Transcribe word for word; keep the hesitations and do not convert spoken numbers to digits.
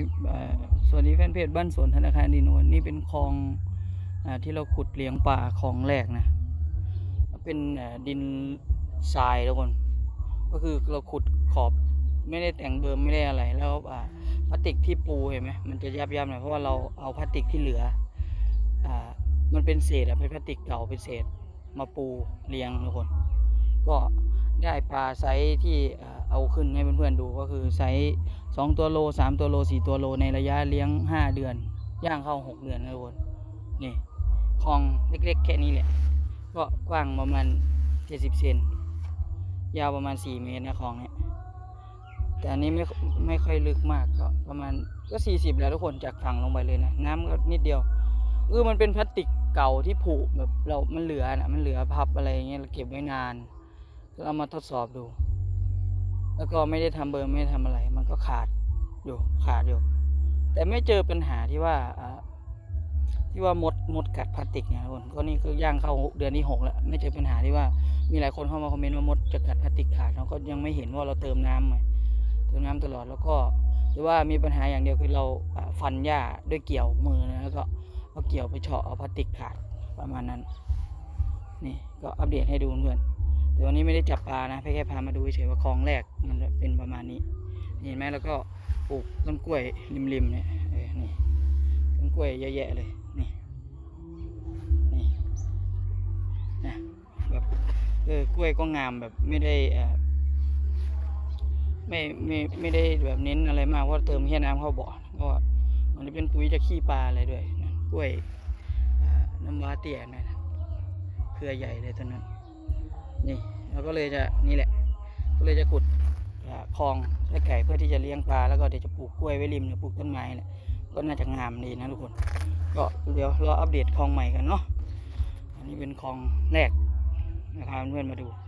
สวัสดีแฟนเพจบ้านสวนธนาคารดินโอนนี่เป็นคลองที่เราขุดเลี้ยงปลาคลองแรกนะเป็นดินทรายทุกคนก็คือเราขุดขอบไม่ได้แต่งเบิร์มไม่ได้อะไรแล้วพลาสติกที่ปูเห็นไหมมันจะยับยับหน่อยเพราะว่าเราเอาพลาสติกที่เหลืออ่ามันเป็นเศษอะเป็นพลาสติกเก่าเป็นเศษมาปูเลี้ยงทุกคนก็ได้ปลาไซส์ที่เอาขึ้นให้เพื่อนๆดูก็คือไซส์สองตัวโลสามตัวโลสี่ตัวโลในระยะเลี้ยงห้าเดือนย่างเข้าหกเดือนนะทุกคนนี่คลองเล็กๆแค่นี้แหละก็กว้างประมาณเจ็ดสิบเซนยาวประมาณสี่เมตรนะคลองเนี้ยแต่อันนี้ไม่ไม่ค่อยลึกมากก็ประมาณก็สี่สิบแล้วทุกคนจากฝั่งลงไปเลยนะน้ำก็นิดเดียวเออมันเป็นพลาสติกเก่าที่ผุแบบเรามันเหลือนะมันเหลือพับอะไรอย่างเงี้ยเราเก็บไว้นานเรามาทดสอบดูแล้วก็ไม่ได้ทำเบอร์ไม่ได้ทำอะไรมันก็ขาดอยู่ขาดอยู่แต่ไม่เจอปัญหาที่ว่าที่ว่ามดมดกัดพลาสติกเนี่ยทุกคนก็นี่คือย่างเข้าเดือนที่หกแล้วไม่เจอปัญหาที่ว่ามีหลายคนเข้ามาคอมเมนต์ว่ามดจะกัดพลาสติกขาดเราก็ยังไม่เห็นว่าเราเติมน้ำไงเติมน้ำตลอดแล้วก็หรือว่ามีปัญหาอย่างเดียวคือเราฟันหญ้าด้วยเกี่ยวมือนะแล้วก็เอาเกี่ยวไปเฉาะเอาพลาสติกขาดประมาณนั้นนี่ก็อัปเดตให้ดูเพื่อนแต่วันนี้ไม่ได้จับปลานะแค่พามาดูเฉยว่าคลองแรกมันเป็นประมาณนี้เห็นไหมแล้วก็ปลูกต้นกล้วยริมๆเนี่ยนี่ต้นกล้วยเยอะแยะเลยนี่นี่นะแบบเออกล้วยก็งามแบบไม่ได้อ่าไม่ไม่ไม่ได้แบบเน้นอะไรมากว่าเติมแค่น้ำเข้าบ่อเพราะมันจะเป็นปุ๋ยจะขี้ปลาอะไรด้วยนะกล้วยน้ำว้าเตี้ยนะเครือใหญ่เลยตอนนั้นนี่เราก็เลยจะนี่แหละก็เลยจะขุดคลองให้ไก่เพื่อที่จะเลี้ยงปลาแล้วก็เดี๋ยวจะปลูกกล้วยไว้ริมหรือปลูกต้นไม้แหละก็น่าจะงามดีนะทุกคนก็เดี๋ยวรออัปเดตคลองใหม่กันเนาะอันนี้เป็นคลองแรกนะครับเพื่อนมาดู